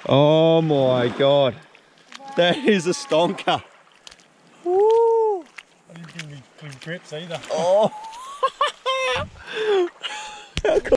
Oh my god. Wow. That is a stonker. Woo. I didn't bring me grips either. Oh.